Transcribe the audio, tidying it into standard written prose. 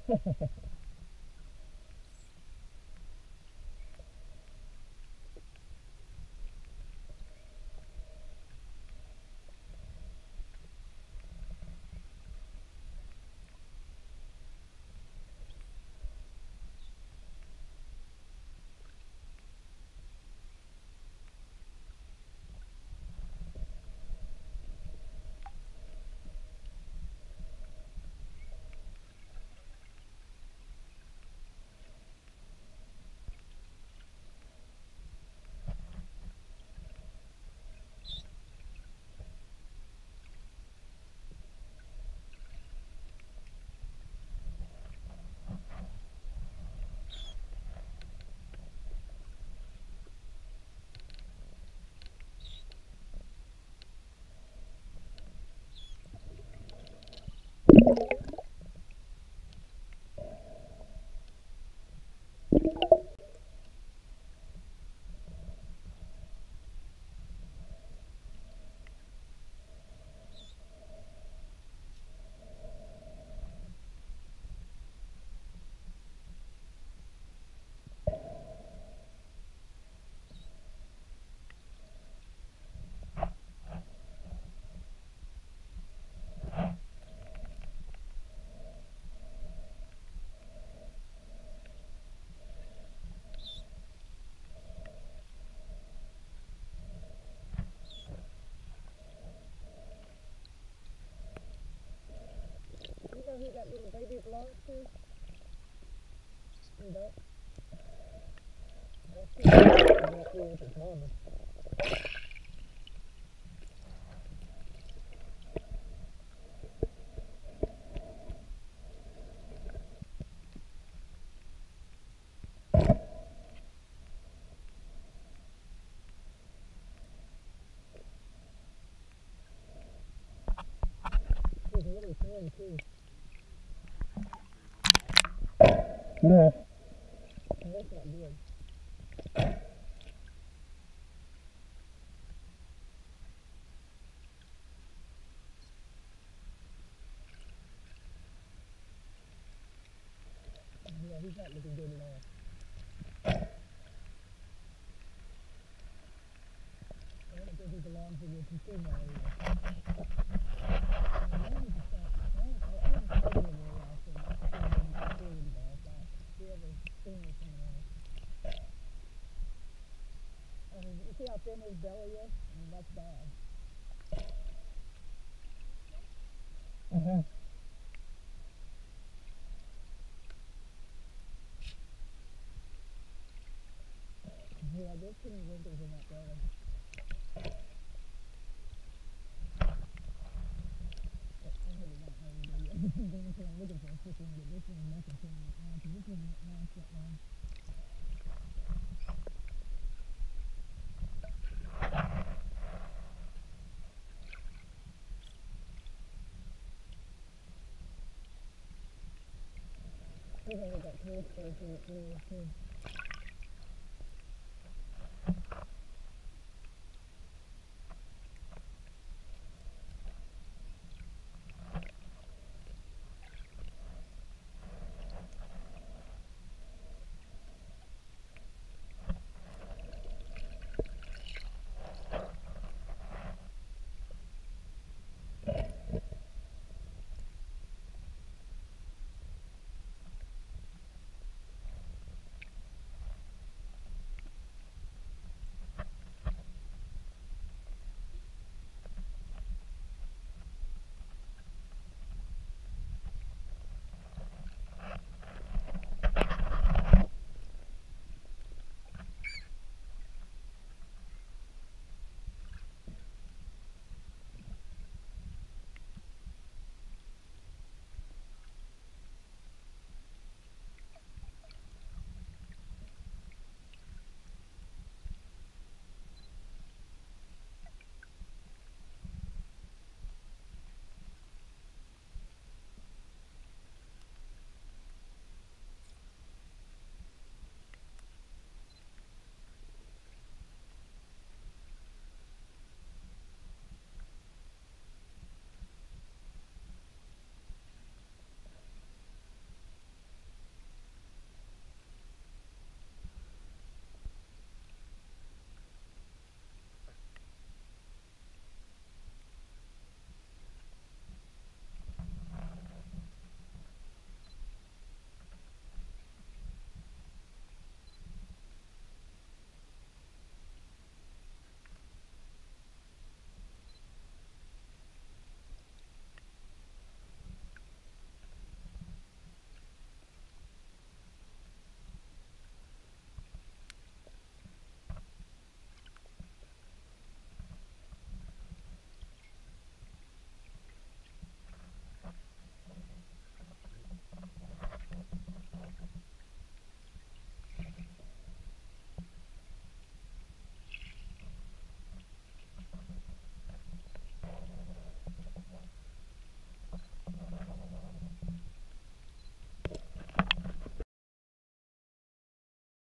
You know who that little baby belongs to? You don't? That's his mama. He's really thin too. Yeah. That's not good. Yeah, he's not looking good at all. I don't think he belongs in the consumer area. You see how thin his belly is? I mean, that's bad. Uh-huh. Yeah, there's too many wrinkles in that belly. I'm looking for a quick one, but this one nothing to right now, because this one won't last that long. He's only got 3 squares in it anyway, too.